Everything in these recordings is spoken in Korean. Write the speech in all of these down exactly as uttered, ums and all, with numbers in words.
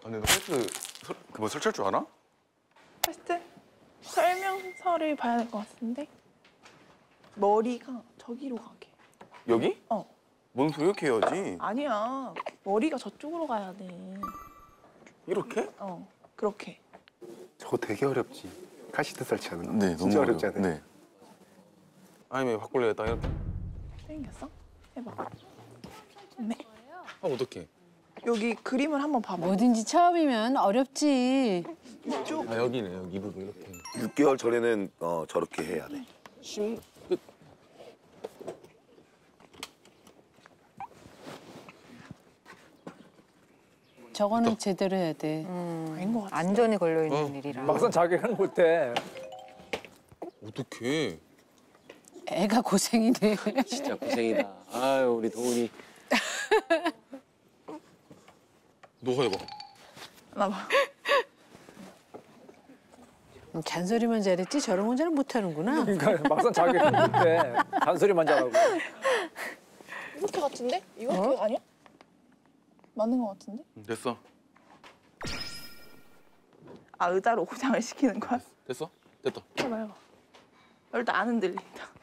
근데 너 퀘스트 그뭐 설치할 줄 알아? 퀘스트? 설명서를 봐야 될 것 같은데? 머리가 저기로 가게. 여기? 어. 뭔 소리 이렇게 해야지. 아니야. 머리가 저쪽으로 가야 돼. 이렇게? 어. 그렇게. 저거 되게 어렵지. 카시트 설치하는 거. 네, 진짜 너무 어렵지 않아요? 네. 아니면 바꿀래겠다 이렇게. 생겼어? 해봐. 네. 아 어떡해. 여기 그림을 한번 봐봐. 뭐든지 처음이면 어렵지. 이쪽. 아 여기네 여기 이 부분 이렇게. 육 개월 전에는 어, 저렇게 해야 돼. 심 끝. 저거는 제대로 해야 돼. 아닌 것 같아. 안전이 걸려 있는 어. 일이라. 막상 자기가 못해. 어떡해. 애가 고생이네. 진짜 고생이다. 아유 우리 도훈이. 너가 해봐. 나 봐. 잔소리만 잘했지 저런 건 잘 못하는구나. 그러니까 막상 자기가 못해. 잔소리만 잘하고. 이렇게 같은데? 이거 어? 아니야? 맞는 것 같은데? 됐어. 아, 의자로 고장을 시키는 거야? 됐어? 됐다. 해봐, 해봐. 일단 안 흔들린다.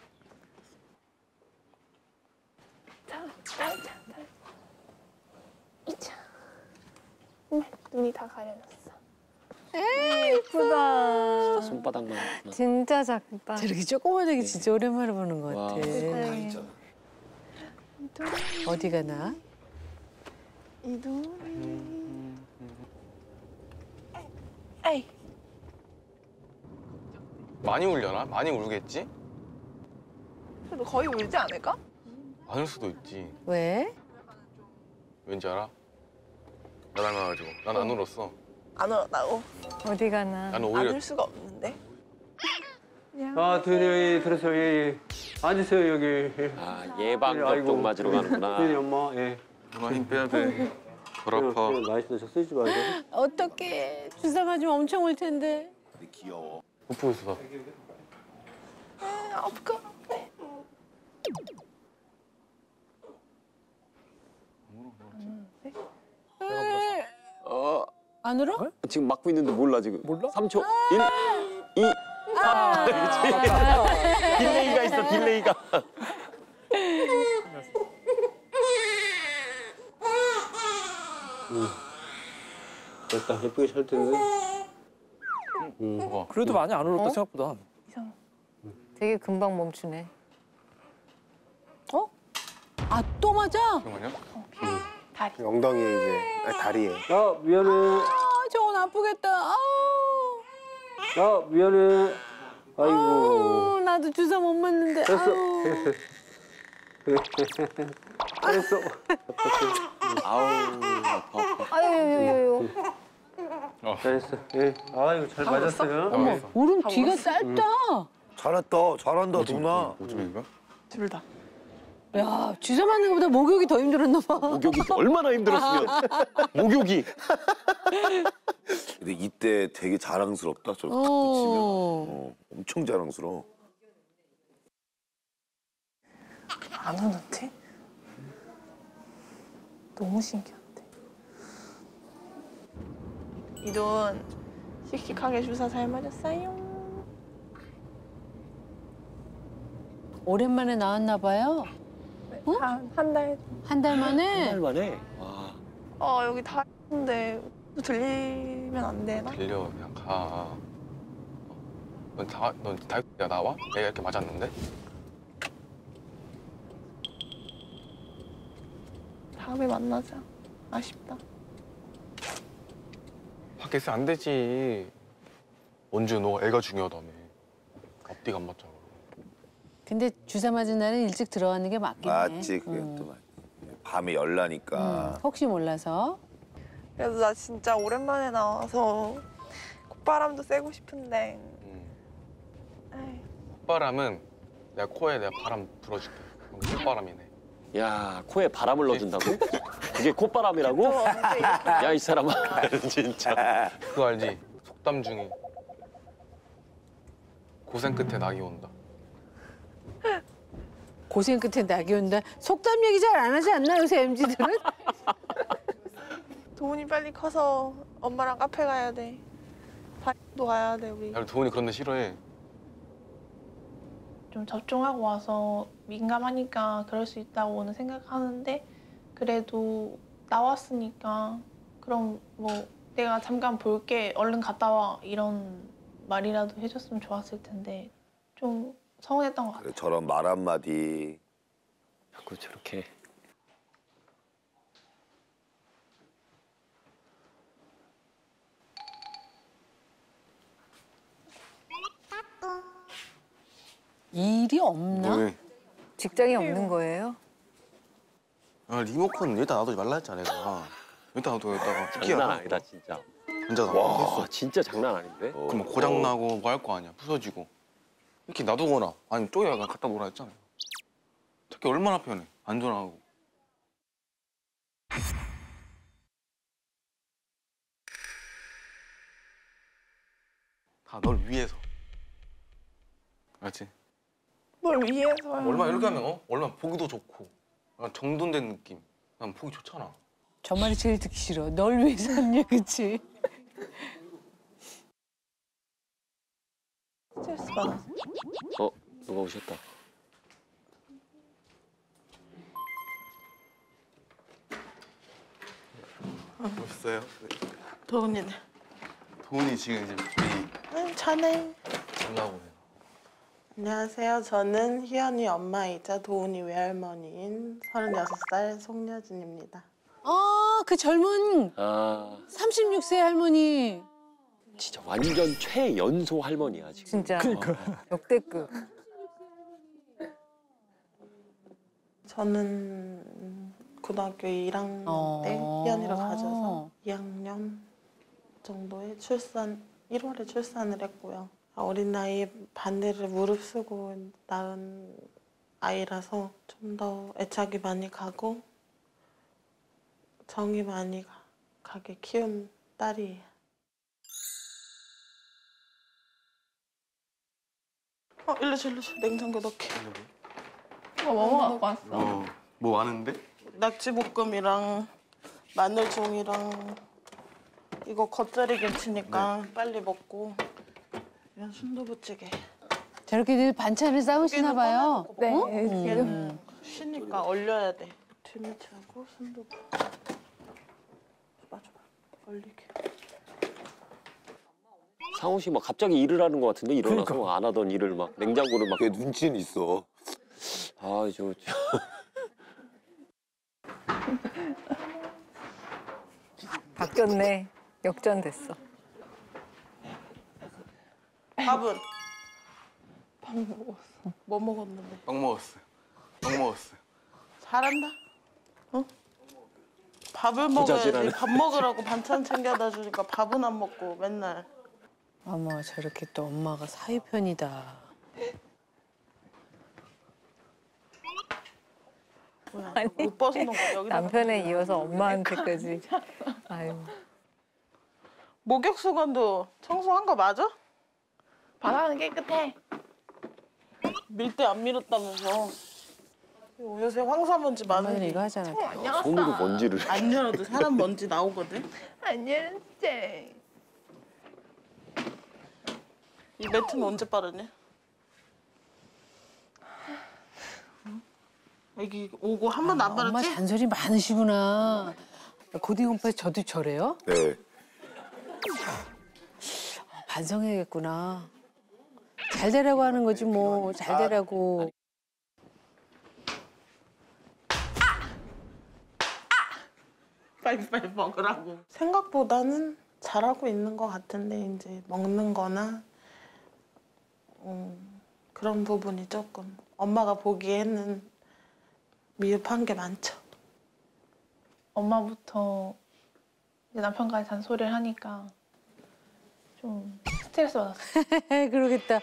자, 자, 자, 자. 이차. 응, 눈이 다 가려졌어. 에이, 예쁘다. 손바닥만. 진짜 작다. 저렇게 조그만 애기 진짜 오랜만에 보는 것 와. 같아. 네. 어디 가나? 이 눈이. 에이. 많이 울려나? 많이 울겠지? 그래도 거의 울지 않을까? 안 울 수도 있지. 왜? 왠지 알아? 나 닮아가지고. 난 안 울었어. 안 울었다고? 어디 가나. 나는 안 오히려 울 수가 없는데. 아, 도현이 들으세요. 예, 예. 앉으세요, 여기. 아 예방접종 맞으러 가는구나. 도현이 엄마, 예. 누나 힘 빼야 돼. 덜 아파. 나이스, 저 쓰지 말고. 어떡해. 주사 맞으면 엄청 울 텐데. 근데 귀여워. 못 보고 있어 나. 에, 아플 것 같아. 어 안 울어? 지금 막고 있는데 몰라 지금. 몰라? 삼 초. 일, 이, 삼. 그렇지. 딜레이가 있어 딜레이가. 됐다, 예쁘게 잘 텐데. 뭐가? 그래도 많이 안 울었다, 어? 생각보다. 이상. 되게 금방 멈추네. 어? 아, 또 맞아? 잠깐만요. 다리. 엉덩이에 이제, 아, 다리에. 야, 미안해. 아, 저건 아프겠다. 아우. 야, 미안해. 아이고. 아우, 나도 주사 못 맞는데. 됐어. 아우. 됐어. 아우 아파 아파. 아유, 됐어. 예. 아이고, 잘 맞았어요. 어머. 오름 다 뒤가 울었어? 짧다. 잘했다, 잘한다, 누나. 오줌인가? 둘 다. 야, 주사 맞는 것보다 목욕이 더 힘들었나 봐. 목욕이 얼마나 힘들었으면. 목욕이. 근데 이때 되게 자랑스럽다, 저렇게 탁 어. 붙이면. 어, 엄청 자랑스러워. 안 우는데? 너무 신기한데. 이 눈 씩씩하게 주사 잘 맞았어요. 오랜만에 나왔나 봐요. 한, 한 달. 한 달 만에. 한 달 만에. 와. 어, 여기 다리인데 또 들리면 안 되나? 들려 그냥 가. 어. 넌 다, 넌 다이어트야 나와? 내가 이렇게 맞았는데? 다음에 만나자. 아쉽다. 밖에서 안 되지. 원주 너 애가 중요하다며. 앞뒤가 안 맞잖아. 근데 주사 맞은 날은 일찍 들어가는 게 맞긴 해. 맞지, 그게 음. 또 맞지. 밤에 열나니까. 음, 혹시 몰라서. 그래도 나 진짜 오랜만에 나와서 콧바람도 쐬고 싶은데. 음. 에이, 콧바람은 내가 코에 내가 바람 불어줄게. 그럼 콧바람이네. 야 코에 바람을 넣어준다고? 그게 콧바람이라고? 또 언제 이렇게 야 이 사람아 진짜. 그거 알지? 속담 중에 고생 끝에 낙이 온다. 고생 끝에 낙이 온다. 속담 얘기 잘 안 하지 않나 요새 엠지들은? 도훈이 빨리 커서 엄마랑 카페 가야 돼. 바이도 가야 돼 우리. 야, 도훈이 그런 데 싫어해. 좀 접종하고 와서 민감하니까 그럴 수 있다고는 생각하는데 그래도 나왔으니까 그럼 뭐 내가 잠깐 볼게 얼른 갔다 와 이런 말이라도 해줬으면 좋았을 텐데 좀 서운했던 것 같아요. 그래, 저런 말 한마디. 자꾸 저렇게. 일이 없나? 왜? 직장이 없는 거예요? 아, 리모컨 일단 놔두지 말라 했잖아, 내가. 일단 놔둬, 여기다가. 장난 아니다 진짜. 앉아, 나. 와 진짜 장난 아닌데? 어, 그럼 고장 나고 뭐 할 거 아니야, 부서지고. 이렇게 놔두거나 아니면 쪼개가 갖다 놓으라 했잖아. 특히 얼마나 편해, 안전하고. 다 널 위해서. 알지? 뭘 위해서야. 얼마 이렇게 하면 어? 얼마 보기도 좋고 약간 정돈된 느낌. 난 보기 좋잖아. 저 말이 제일 듣기 싫어. 널 위해서 하냐, 그치? 스트레스 받아서. 어 누가 오셨다. 멋있어요. 도훈이네. 도훈이 지금 이제 우리 응, 자네. 전화고 해요. 안녕하세요. 저는 희연이 엄마이자 도훈이 외할머니인 서른여섯 살 송여진입니다. 아, 그 젊은 아 삼십육 세 할머니. 진짜 완전 최연소 할머니야 지금. 진짜. 역대급. 저는 고등학교 일 학년 어. 때 희연이를 가져서 이 학년 정도에 출산, 일월에 출산을 했고요. 어린 나이에 반대를 무릅쓰고 낳은 아이라서 좀 더 애착이 많이 가고 정이 많이 가, 가게 키운 딸이에요. 어, 일로 줘, 일로 줘. 냉장고 넣게. 어, 뭐 갖고 왔어? 어, 뭐 많은데? 낙지볶음이랑 마늘종이랑 이거 겉절이 김치니까 빨리 먹고 이건 순두부찌개. 저렇게 늘 반찬을 싸우시나 봐요. 네. 어? 얘는 쉬니까 얼려야 돼. 김치하고 순두부. 줘봐, 줘봐. 얼리게. 상우 씨 막 갑자기 일을 하는 것 같은데 일어나서 안 하던 일을 막 냉장고를 막. 걔 눈치는 있어. 아 저. 저... 바뀌었네. 역전됐어. 밥은? 밥 먹었어. 뭐 먹었는데? 빵 먹었어요. 빵 먹었어요. 잘한다. 어? 밥을 먹어야지. 부자질하네. 밥 먹으라고 반찬 챙겨다 주니까 밥은 안 먹고 맨날. 어머, 저렇게 또 엄마가 사위편이다. 뭐야, 못 벗어놓은 거 여기다. 남편에 이어서 엄마한테까지. 아유. 목욕 수건도 청소한 거 맞아? 바닥은 깨끗해. 밀대 안 밀었다면서. 요새 황사먼지 엄마는 많은데 이거 하잖아. 손으로 먼지를. 안 열어도 사람 먼지 나오거든. 안녕, 쟤. 이 매트는 언제 빠르냐? 애기 오고 한 번도 안 엄마 빠르지? 잔소리 많으시구나. 고딩 오빠 저도 저래요? 네. 반성해야겠구나. 잘 되라고 하는 거지 뭐. 잘 되라고. 빨리빨리 먹으라고. 생각보다는 잘하고 있는 것 같은데 이제 먹는 거나 음, 그런 부분이 조금 엄마가 보기에는 미흡한 게 많죠. 엄마부터 이제 남편까지 잔소리를 하니까 좀 스트레스 받았어. 그러겠다.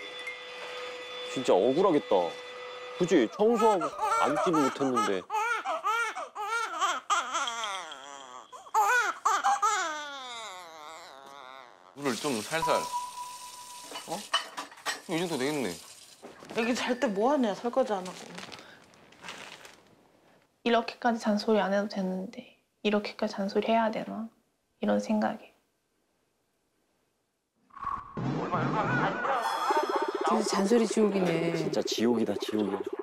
진짜 억울하겠다. 그지? 청소하고 앉지도 못했는데. 물을 좀 살살. 어? 이 정도 되겠네. 애기 잘 때 뭐 하냐, 설거지 안 하고. 이렇게까지 잔소리 안 해도 되는데 이렇게까지 잔소리해야 되나 이런 생각에. 진짜 잔소리 지옥이네. 진짜 지옥이다 지옥이야.